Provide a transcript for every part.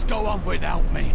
just go on without me.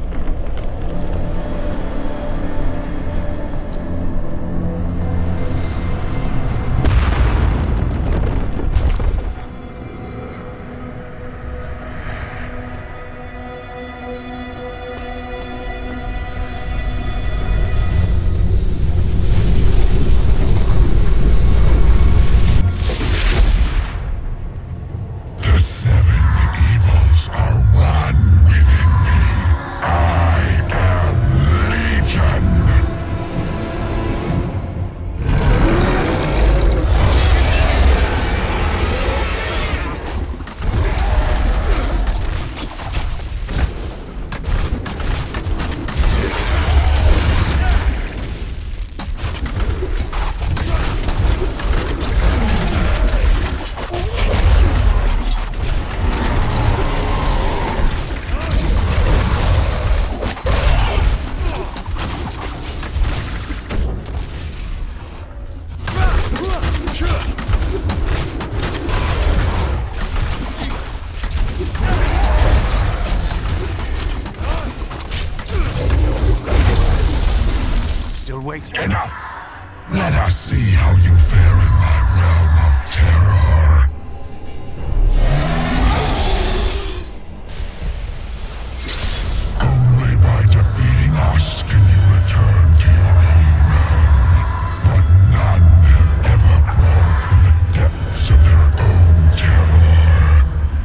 Enough! Let us see how you fare in my realm of terror. Only by defeating us can you return to your own realm. But none have ever crawled from the depths of their own terror.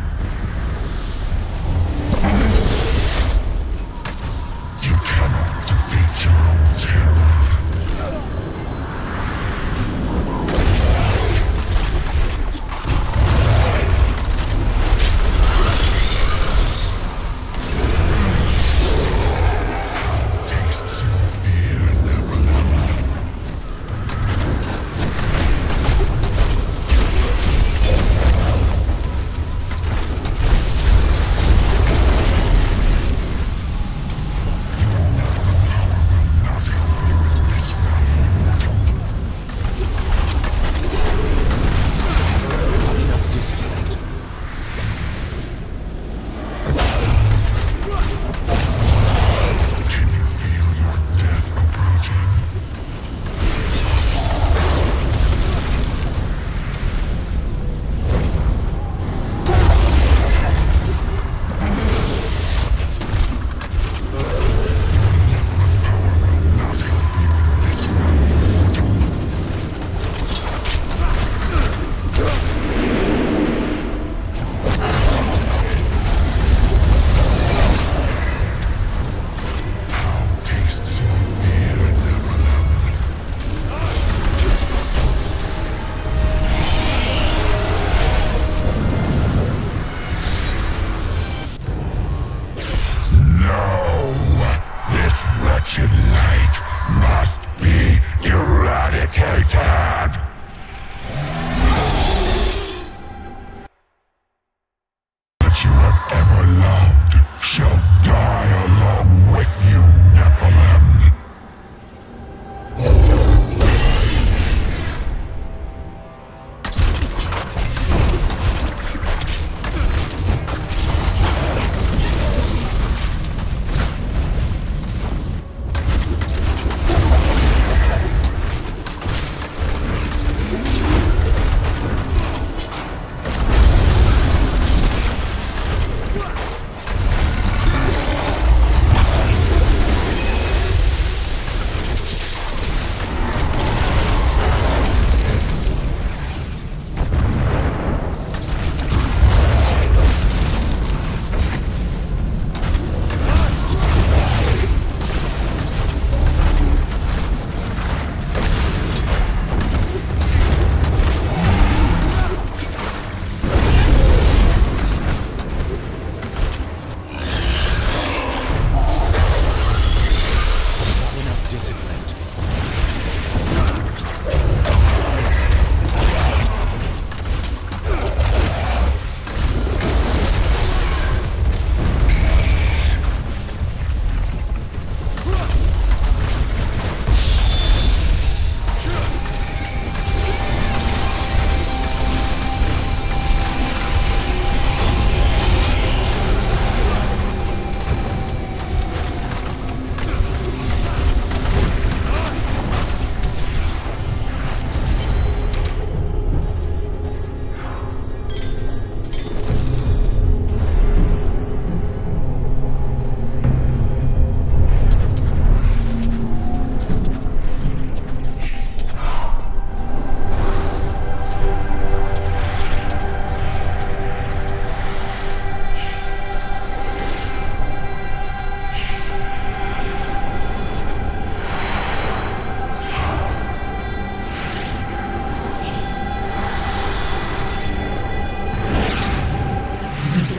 You cannot defeat your own terror.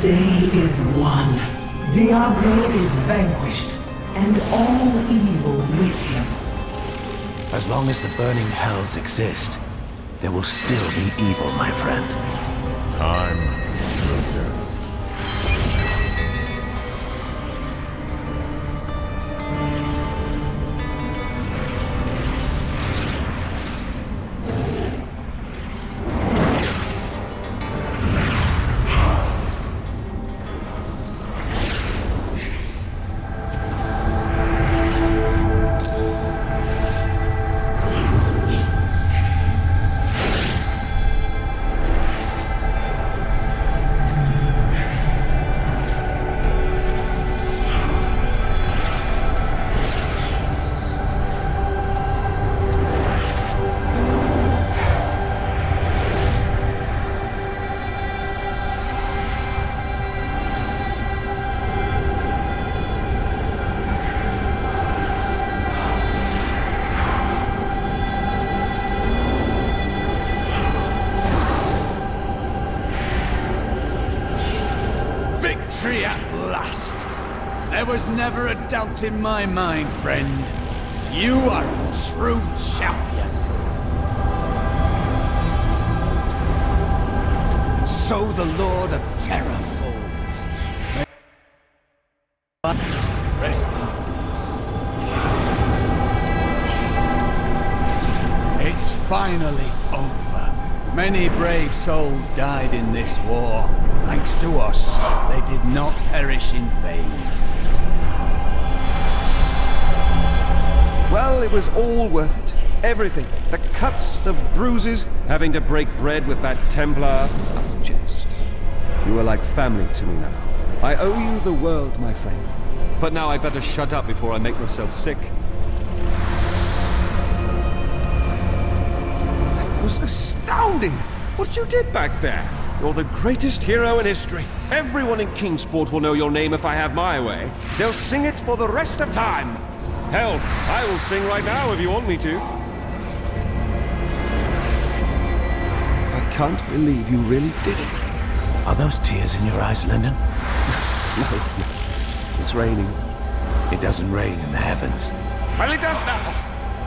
day is won. Diablo is vanquished, and all evil with him. As long as the burning hells exist, there will still be evil, my friend. Time will tell. Victory at last! There was never a doubt in my mind, friend. You are a true champion. And so the Lord of Terror falls. May rest in peace. It's finally over. Many brave souls died in this war. Thanks to us, they did not perish in vain. Well, it was all worth it. Everything. The cuts, the bruises, having to break bread with that Templar. A jest. You are like family to me now. I owe you the world, my friend. But now I better shut up before I make myself sick. That was astounding! What you did back there! You're the greatest hero in history. Everyone in Kingsport will know your name if I have my way. They'll sing it for the rest of time. Hell, I will sing right now if you want me to. I can't believe you really did it. Are those tears in your eyes, Lyndon? No, it's raining. It doesn't rain in the heavens. Well, it does now.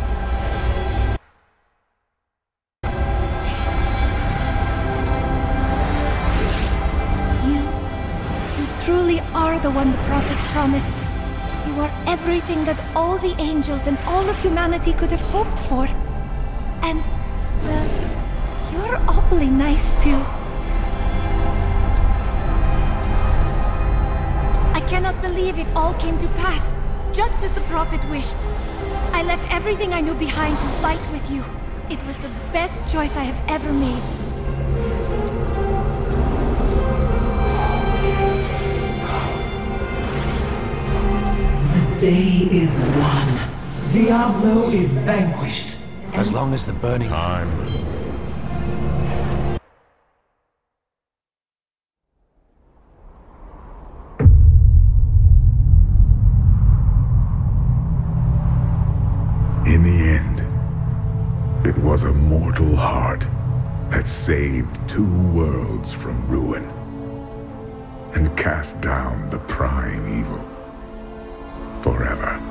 You truly are the one the prophet promised. You are everything that all the angels and all of humanity could have hoped for. And, well, you're awfully nice too. I cannot believe it all came to pass, just as the prophet wished. I left everything I knew behind to fight with you. It was the best choice I have ever made. The day is won. Diablo is vanquished. As long as the burning... Time. In the end, it was a mortal heart that saved two worlds from ruin and cast down the prime evil forever.